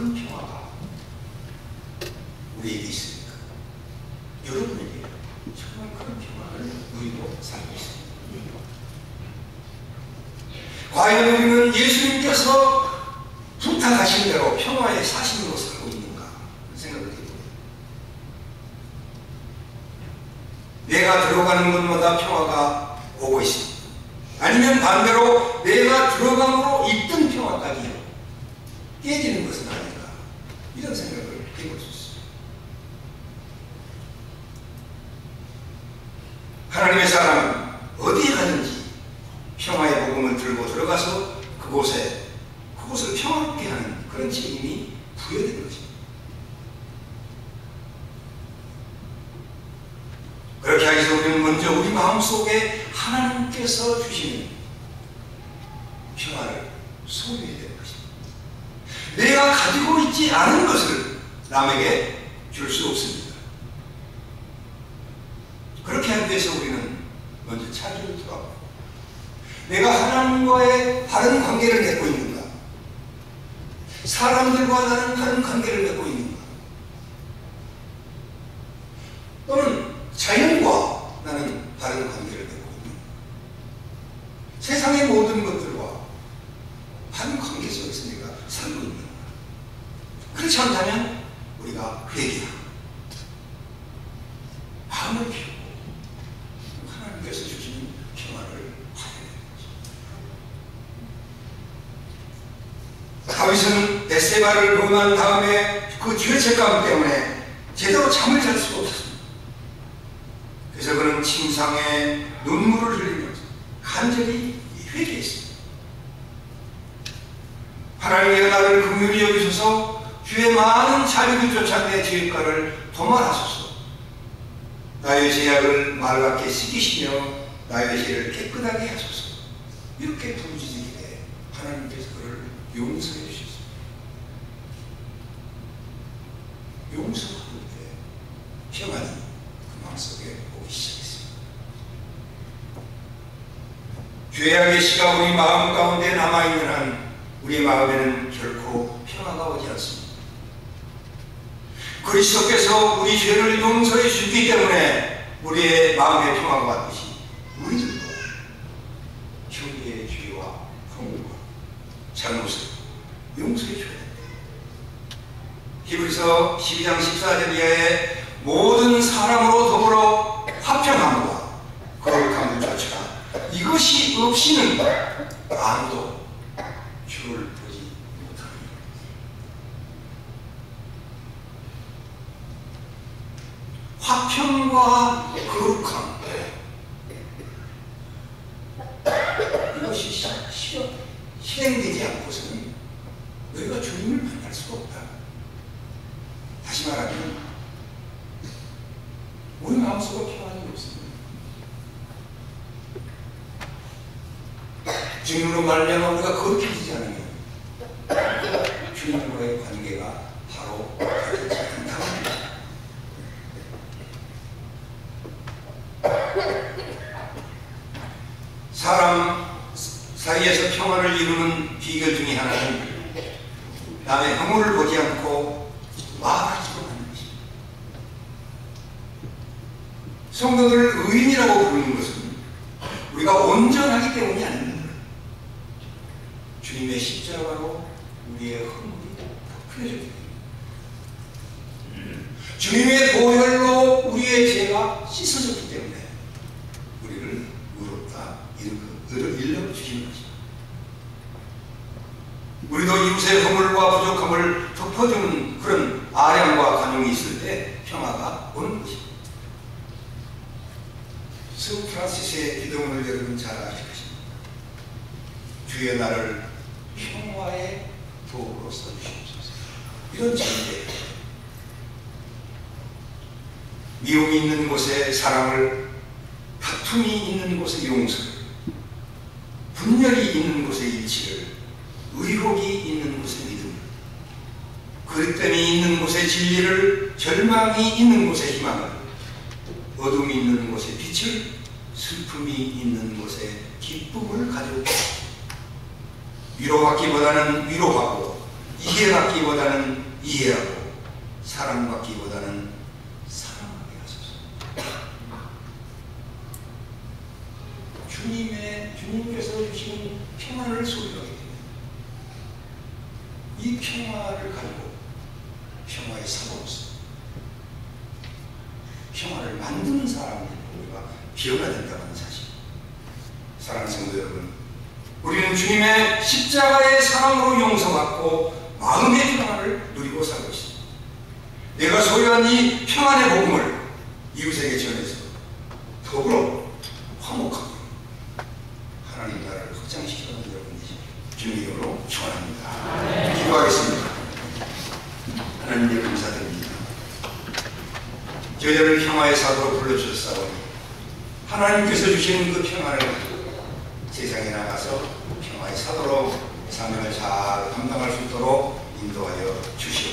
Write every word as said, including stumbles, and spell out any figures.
큰 평화가 우리에게 있습니까? 여러분에게 정말 그런 평화를 누리고 살고 있습니다. 과연 우리는 예수님께서 부탁하신 대로 평화의 사신으로 살고 있는가 생각을 해봅니다. 내가 들어가는 곳마다 평화가 오고 있습니다. 아니면 반대로 내가 들어감으로 있던 평화까지 깨지는 것은 아닌가, 이런 생각을 해볼 수 있습니다. 하나님의 사람은 어디에 가든지 평화의 복음을 들고 들어가서 그곳에 그곳을 평화롭게 하는 그런 책임이 부여되는 것입니다. 그렇게 하기 위해서 우리는 먼저 우리 마음속에 하나님께서 주시는 평화를 소유해야 되는 것입니다. 내가 가지고 있지 않은 것을 남에게 줄 수 없습니다. 그렇게 하기 위해서 우리는 먼저 차지를 돌아보고, 내가 하나님과의 바른 관계를 맺고 있는가? 사람들과 나는 바른 관계를 맺고 있는가? 또는 자연과 나는 바른 관계를 맺고 있는가? 세상의 모든 것들과 바른 관계 속에서 내가 살고 있는가? 그렇지 않다면 우리가 회개하고 마음을 피우고 하나님께서 주시는 평화를 받아야 되는 것입니다. 다윗은 벳세바를 범한 다음에 그 죄책감 때문에 제대로 잠을 잘 수가 없었습니다. 그래서 그는 침상에 눈물을 흘리면서 간절히 회개했습니다. 하나님의 나를 긍휼히 여기셔서 주의 많은 자비를 쫓아 내 죄가를 도말하소서. 나의 죄악을 맑게 씻기시며 나의 죄를 깨끗하게 하소서. 이렇게 부르짖기에 하나님께서 그를 용서해 주셨습니다. 용서할 때 평안이 그 마음속에 오기 시작했습니다. 죄악의 씨가 우리 마음 가운데 남아있는 한 우리 마음에는 결코 평화가 오지 않습니다. 그리스도께서 우리 죄를 용서해 주기 때문에 우리의 마음의 평화가 왔듯이 우리들도 형제의 죄와 허물과 잘못을 용서해 줘야 됩니다. 히브리서 십이 장 십사 절 이하에 모든 사람으로 더불어 화평함과 거룩함을 쫓아라. 이것이 없이는 아무도 주를 보지 못합니다. 화평과 거룩함, 이것이 실행되지 않고서는 너희가 주님을 만날 수가 없다. 다시 말하면 우리 마음속에 평안이 없습니다. 주님으로 말미암아 우리가 거룩해지지 않으면 주님과의 관계가 바로 가지 않는다고 합니다. 사람 사이에서 평화를 이루는 비결 중에 하나는 남의 허물을 보지 않고 말하지도 않는 것입니다. 성도들을 의인이라고 부르는 것은 우리가 온전하기 때문이 아닙니다. 주님의 십자가로 우리의 허물이 덮여졌기 때문에, 주님의 보혈로 우리의 죄가 씻어졌기 때문에 우리를 의롭다 일러주시는 것입니다. 우리도 이웃의 허물과 부족함을 덮어주는 그런 아량과 관용이 있을 때 평화가 오는 것입니다. 스 프란시스의 기도문을 여러분 잘 아실 것입니다. 주의 나를 평화의 도구로 써주시옵소서. 이런 전제, 미움이 있는 곳에 사랑을, 다툼이 있는 곳에 용서를, 분열이 있는 곳에 일치를, 의혹이 있는 곳에 믿음을, 그릇됨이 있는 곳에 진리를, 절망이 있는 곳에 희망을, 어둠이 있는 곳에 빛을, 슬픔이 있는 곳에 기쁨을 가지고 위로받기보다는 위로하고 이해받기보다는 이해하고 사랑받기보다는 사랑하게 하소서. 주님의, 주님께서 주신 평안을 소유하게 됩니다. 이 평화를 가지고 평화의 사도로서 평화를 만드는 사람으로 우리가 비워야 된다는 사실. 사랑하는 성도 여러분, 우리는 주님의 십자가의 사랑으로 용서받고 마음의 평화를 누리고 살고 있습니다. 내가 소유한 이 평안의 복음을 이웃에게 전해서 더불어 화목하게 하나님 나라를 확장시키는 여러분 되시길 주님 이름으로 축원합니다. 기도하겠습니다. 하나님께 감사드립니다. 저희들을 평화의 사도로 불러주셨사오니 하나님께서 주시는 그 평안을 가지고 세상에 나가서 평화의 사도로 사명을 잘 감당할 수 있도록 인도하여 주시옵소서.